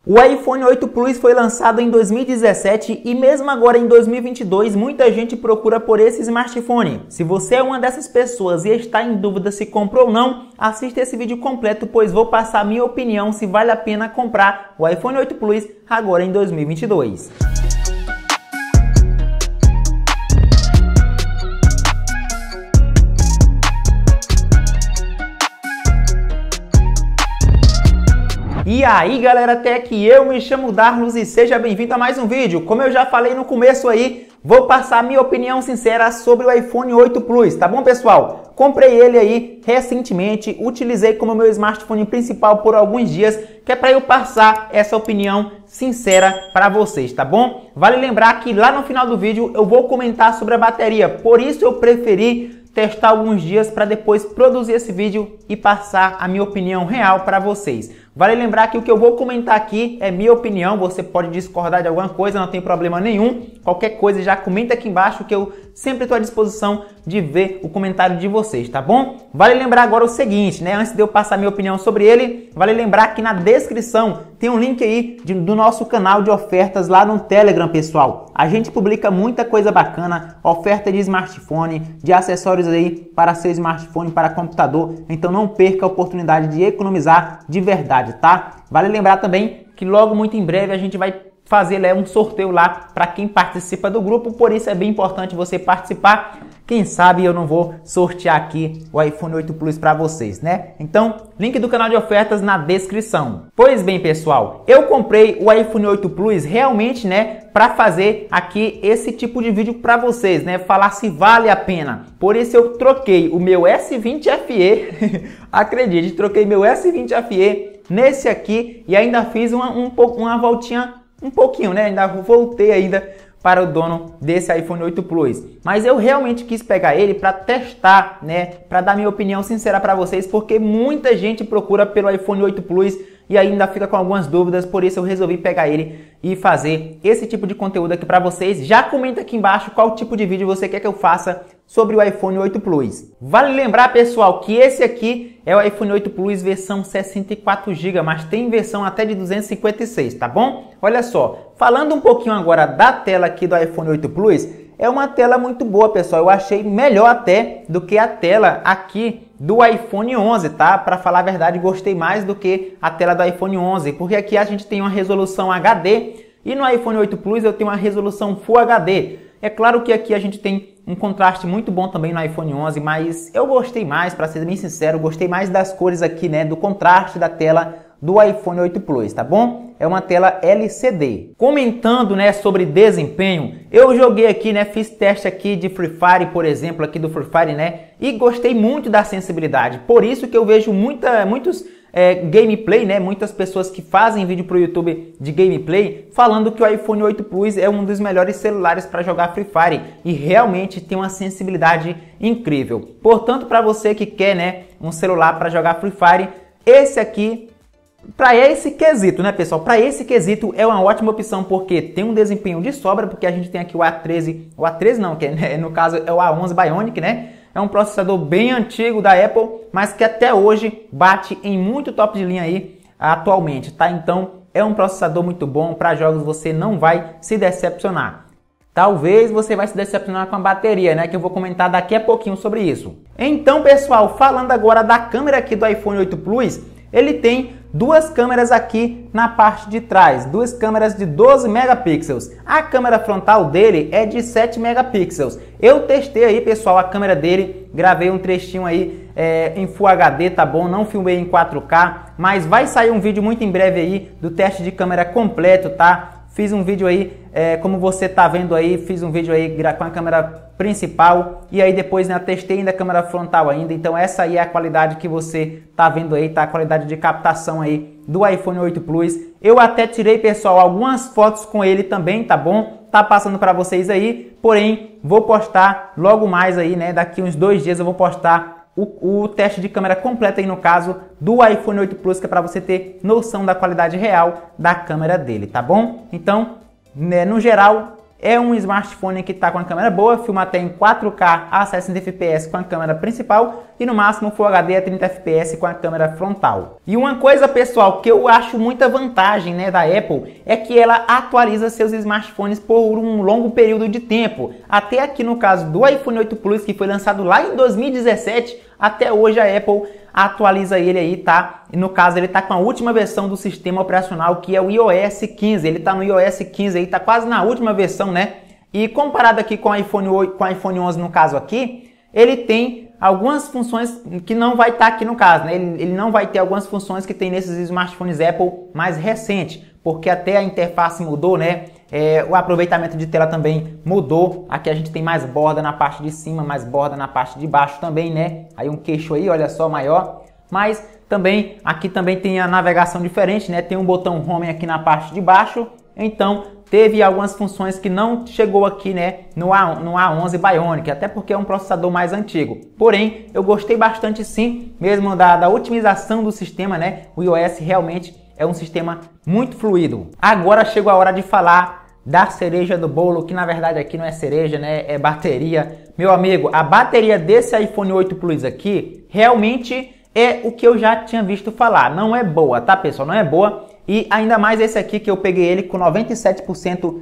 O iPhone 8 Plus foi lançado em 2017 e mesmo agora em 2022 muita gente procura por esse smartphone. Se você é uma dessas pessoas e está em dúvida se comprou ou não, assista esse vídeo completo, pois vou passar a minha opinião se vale a pena comprar o iPhone 8 Plus agora em 2022. E aí galera, até que eu me chamo Darlos e seja bem-vindo a mais um vídeo. Como eu já falei no começo aí, vou passar a minha opinião sincera sobre o iPhone 8 Plus, tá bom pessoal? Comprei ele aí recentemente, utilizei como meu smartphone principal por alguns dias, que é para eu passar essa opinião sincera para vocês, tá bom? Vale lembrar que lá no final do vídeo eu vou comentar sobre a bateria, por isso eu preferi testar alguns dias para depois produzir esse vídeo e passar a minha opinião real para vocês. Vale lembrar que o que eu vou comentar aqui é minha opinião, você pode discordar de alguma coisa, não tem problema nenhum. Qualquer coisa já comenta aqui embaixo que eu sempre estou à disposição de ver o comentário de vocês, tá bom? Vale lembrar agora o seguinte, né? Antes de eu passar minha opinião sobre ele, vale lembrar que na descrição tem um link aí do nosso canal de ofertas lá no Telegram, pessoal. A gente publica muita coisa bacana, oferta de smartphone, de acessórios aí para seu smartphone, para computador. Então não perca a oportunidade de economizar de verdade, tá? Vale lembrar também que logo muito em breve a gente vai fazer um sorteio lá para quem participa do grupo, por isso é bem importante você participar. Quem sabe eu não vou sortear aqui o iPhone 8 Plus para vocês, né? Então, link do canal de ofertas na descrição. Pois bem, pessoal, eu comprei o iPhone 8 Plus realmente, né, para fazer aqui esse tipo de vídeo para vocês, né? Falar se vale a pena. Por isso eu troquei o meu S20 FE, acredite, troquei meu S20 FE nesse aqui e ainda fiz uma voltinha um pouquinho, né? Ainda voltei ainda para o dono desse iPhone 8 Plus. Mas eu realmente quis pegar ele para testar, né? Para dar minha opinião sincera para vocês, porque muita gente procura pelo iPhone 8 Plus e ainda fica com algumas dúvidas, por isso eu resolvi pegar ele e fazer esse tipo de conteúdo aqui para vocês. Já comenta aqui embaixo qual tipo de vídeo você quer que eu faça sobre o iPhone 8 Plus. Vale lembrar, pessoal, que esse aqui é o iPhone 8 Plus versão 64 GB, mas tem versão até de 256, tá bom? Olha só, falando um pouquinho agora da tela aqui do iPhone 8 Plus, é uma tela muito boa, pessoal. Eu achei melhor até do que a tela aqui do iPhone 11, tá? Para falar a verdade, gostei mais do que a tela do iPhone 11, porque aqui a gente tem uma resolução HD e no iPhone 8 Plus eu tenho uma resolução Full HD. É claro que aqui a gente tem um contraste muito bom também no iPhone 11, mas eu gostei mais, para ser bem sincero, gostei mais das cores aqui, né, do contraste da tela do iPhone 8 Plus, tá bom? É uma tela LCD. Comentando, né, sobre desempenho, eu joguei aqui, né, fiz teste aqui de Free Fire, por exemplo, aqui do Free Fire, né, e gostei muito da sensibilidade. Por isso que eu vejo muitos gameplay, né, muitas pessoas que fazem vídeo para o YouTube de gameplay falando que o iPhone 8 Plus é um dos melhores celulares para jogar Free Fire e realmente tem uma sensibilidade incrível. Portanto, para você que quer, né, um celular para jogar Free Fire, esse aqui, para esse quesito, né, pessoal? Para esse quesito é uma ótima opção, porque tem um desempenho de sobra, porque a gente tem aqui o A13 não, que né, no caso é o A11 Bionic, né? É um processador bem antigo da Apple, mas que até hoje bate em muito top de linha aí atualmente, tá? Então é um processador muito bom, para jogos você não vai se decepcionar. Talvez você vai se decepcionar com a bateria, né? Que eu vou comentar daqui a pouquinho sobre isso. Então, pessoal, falando agora da câmera aqui do iPhone 8 Plus, ele tem duas câmeras aqui na parte de trás, duas câmeras de 12 megapixels. A câmera frontal dele é de 7 megapixels. Eu testei aí, pessoal, a câmera dele, gravei um trechinho aí em Full HD, tá bom? Não filmei em 4K, mas vai sair um vídeo muito em breve aí do teste de câmera completo, tá? Fiz um vídeo aí, como você tá vendo aí, fiz um vídeo aí com a câmera principal e aí depois, né, testei ainda a câmera frontal ainda. Então essa aí é a qualidade que você tá vendo aí, tá? A qualidade de captação aí do iPhone 8 Plus. Eu até tirei, pessoal, algumas fotos com ele também, tá bom? Tá passando para vocês aí, porém vou postar logo mais aí, né? Daqui uns 2 dias eu vou postar o teste de câmera completo aí no caso do iPhone 8 Plus, que é para você ter noção da qualidade real da câmera dele, tá bom? Então, né, no geral, É um smartphone que está com a câmera boa, filma até em 4K a 60 fps com a câmera principal e no máximo Full HD a 30 fps com a câmera frontal. E uma coisa, pessoal, que eu acho muita vantagem, né, da Apple é que ela atualiza seus smartphones por um longo período de tempo. Até aqui no caso do iPhone 8 Plus, que foi lançado lá em 2017, até hoje a Apple atualiza ele aí, tá? E no caso ele tá com a última versão do sistema operacional, que é o iOS 15. Ele tá no iOS 15 aí, tá quase na última versão, né? E comparado aqui com o iPhone 8, com o iPhone 11 no caso aqui, ele tem algumas funções que não vai estar aqui no caso, né? Ele não vai ter algumas funções que tem nesses smartphones Apple mais recentes, porque até a interface mudou, né? O aproveitamento de tela também mudou. Aqui a gente tem mais borda na parte de cima, mais borda na parte de baixo também, né? Aí um queixo aí, olha só, maior. Mas também, aqui também tem a navegação diferente, né? Tem um botão Home aqui na parte de baixo. Então, teve algumas funções que não chegou aqui, né? No A11 Bionic, até porque é um processador mais antigo. Porém, eu gostei bastante sim, mesmo da otimização do sistema, né? O iOS realmente é um sistema muito fluido. Agora chegou a hora de falar da cereja do bolo, que na verdade aqui não é cereja, né? É bateria. Meu amigo, a bateria desse iPhone 8 Plus aqui realmente é o que eu já tinha visto falar. Não é boa, tá, pessoal? Não é boa. E ainda mais esse aqui que eu peguei ele com 97%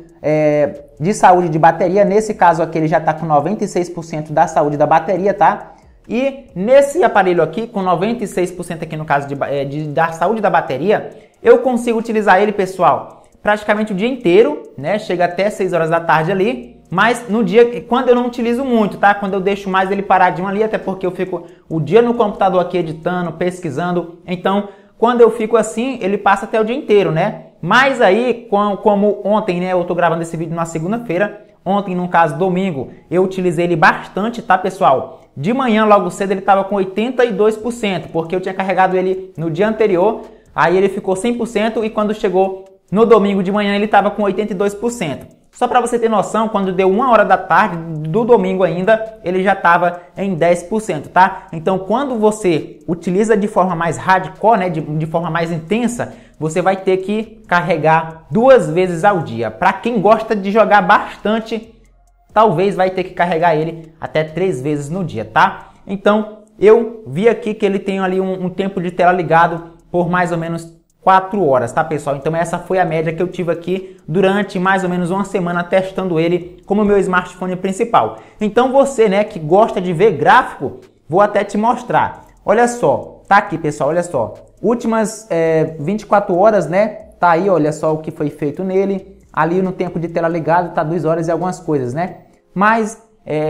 de saúde de bateria. Nesse caso aqui ele já tá com 96% da saúde da bateria, tá? E nesse aparelho aqui, com 96% aqui no caso da saúde da bateria, eu consigo utilizar ele, pessoal, praticamente o dia inteiro, né? Chega até 6 horas da tarde ali, mas no dia, quando eu não utilizo muito, tá? Quando eu deixo mais ele paradinho ali, até porque eu fico o dia no computador aqui editando, pesquisando, então quando eu fico assim, ele passa até o dia inteiro, né? Mas aí, como ontem, né? Eu tô gravando esse vídeo na segunda-feira, ontem, no caso, domingo, eu utilizei ele bastante, tá, pessoal? De manhã, logo cedo, ele tava com 82%, porque eu tinha carregado ele no dia anterior, aí ele ficou 100% e quando chegou no domingo de manhã ele estava com 82%. Só para você ter noção, quando deu 1 hora da tarde do domingo ainda, ele já estava em 10%, tá? Então, quando você utiliza de forma mais hardcore, né, de forma mais intensa, você vai ter que carregar 2 vezes ao dia. Para quem gosta de jogar bastante, talvez vai ter que carregar ele até 3 vezes no dia, tá? Então, eu vi aqui que ele tem ali um tempo de tela ligado por mais ou menos 4 horas, tá, pessoal? Então essa foi a média que eu tive aqui durante mais ou menos uma semana testando ele como meu smartphone principal. Então você, né, que gosta de ver gráfico, vou até te mostrar. Olha só, tá aqui, pessoal, olha só. Últimas 24 horas, né, tá aí, olha só o que foi feito nele. Ali no tempo de tela ligado tá 2 horas e algumas coisas, né? Mas,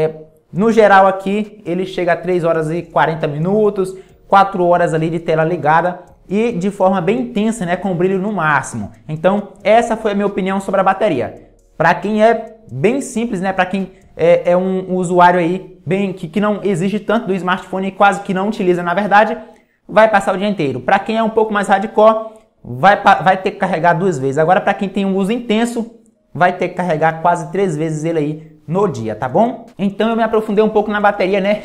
no geral aqui, ele chega a 3 horas e 40 minutos, 4 horas ali de tela ligada. E de forma bem intensa, né, com brilho no máximo. Então, essa foi a minha opinião sobre a bateria. Para quem é bem simples, né, para quem é um usuário aí bem que não exige tanto do smartphone e quase que não utiliza, na verdade, vai passar o dia inteiro. Para quem é um pouco mais hardcore, vai ter que carregar 2 vezes. Agora, para quem tem um uso intenso, vai ter que carregar quase 3 vezes ele aí no dia, tá bom? Então, eu me aprofundei um pouco na bateria, né?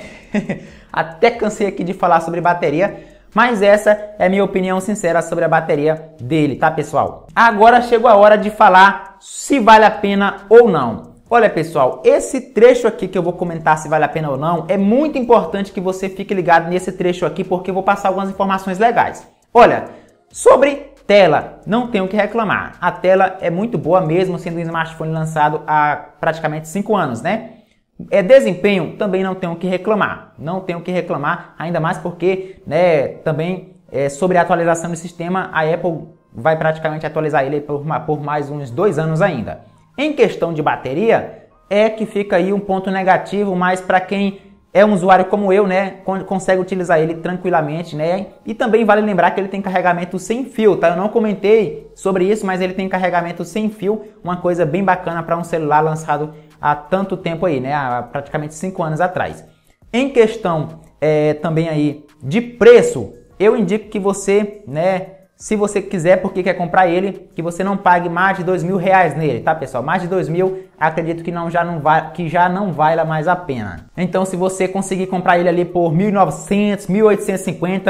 Até cansei aqui de falar sobre bateria. Mas essa é a minha opinião sincera sobre a bateria dele, tá, pessoal? Agora chegou a hora de falar se vale a pena ou não. Olha, pessoal, esse trecho aqui que eu vou comentar se vale a pena ou não, é muito importante que você fique ligado nesse trecho aqui, porque eu vou passar algumas informações legais. Olha, sobre tela, não tenho o que reclamar. A tela é muito boa mesmo, sendo um smartphone lançado há praticamente 5 anos, né? Desempenho, também não tenho o que reclamar. Não tenho o que reclamar, ainda mais porque, né, também sobre a atualização do sistema, a Apple vai praticamente atualizar ele por mais uns 2 anos ainda. Em questão de bateria, é que fica aí um ponto negativo, mas para quem é um usuário como eu, né, consegue utilizar ele tranquilamente, né? E também vale lembrar que ele tem carregamento sem fio, tá? Eu não comentei sobre isso, mas ele tem carregamento sem fio, uma coisa bem bacana para um celular lançado há tanto tempo aí, né? Há praticamente 5 anos atrás. Em questão também aí de preço, eu indico que você, né, se você quiser, porque quer comprar ele, que você não pague mais de R$2.000 nele, tá, pessoal? Mais de 2.000, acredito que já não vale mais a pena. Então, se você conseguir comprar ele ali por 1.900, 1.850,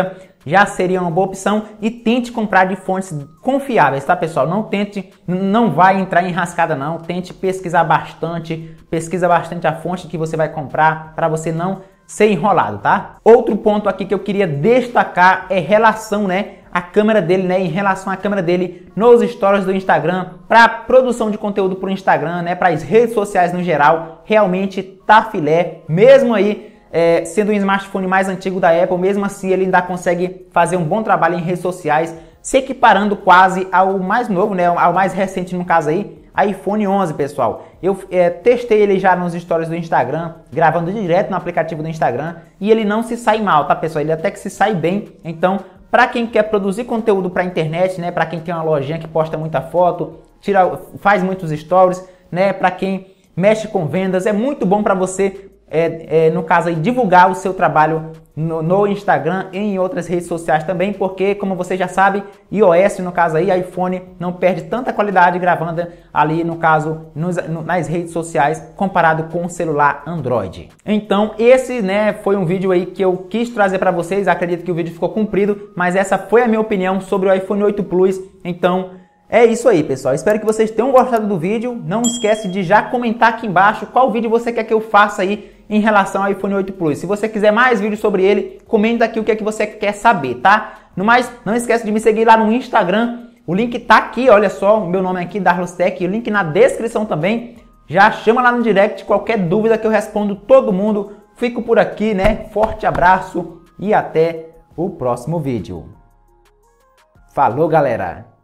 já seria uma boa opção e tente comprar de fontes confiáveis, tá pessoal? Não vai entrar em enrascada não, tente pesquisar bastante, pesquisa bastante a fonte que você vai comprar para você não ser enrolado, tá? Outro ponto aqui que eu queria destacar é relação, a câmera dele, em relação à câmera dele nos stories do Instagram, para produção de conteúdo para o Instagram, para as redes sociais no geral, realmente tá filé, mesmo aí sendo um smartphone mais antigo da Apple, mesmo assim ele ainda consegue fazer um bom trabalho em redes sociais, se equiparando quase ao mais novo, ao mais recente no caso aí, iPhone 11, pessoal. Eu testei ele já nos stories do Instagram, gravando direto no aplicativo do Instagram, e ele não se sai mal, tá pessoal? Ele até que se sai bem. Então, para quem quer produzir conteúdo para a internet, para quem tem uma lojinha que posta muita foto, faz muitos stories, para quem mexe com vendas, é muito bom para você no caso aí, divulgar o seu trabalho no Instagram e em outras redes sociais também, porque como você já sabe, iOS, no caso aí, iPhone, não perde tanta qualidade gravando ali, no caso, nas redes sociais, comparado com o celular Android. Então, esse, foi um vídeo aí que eu quis trazer para vocês, acredito que o vídeo ficou comprido, mas essa foi a minha opinião sobre o iPhone 8 Plus, então é isso aí, pessoal. Espero que vocês tenham gostado do vídeo. Não esquece de já comentar aqui embaixo qual vídeo você quer que eu faça aí em relação ao iPhone 8 Plus. Se você quiser mais vídeos sobre ele, comenta aqui o que é que você quer saber, tá? No mais, não esquece de me seguir lá no Instagram. O link tá aqui, olha só, o meu nome é aqui, Darlos Tech, o link na descrição também. Já chama lá no direct, qualquer dúvida que eu respondo todo mundo. Fico por aqui, Forte abraço e até o próximo vídeo. Falou, galera!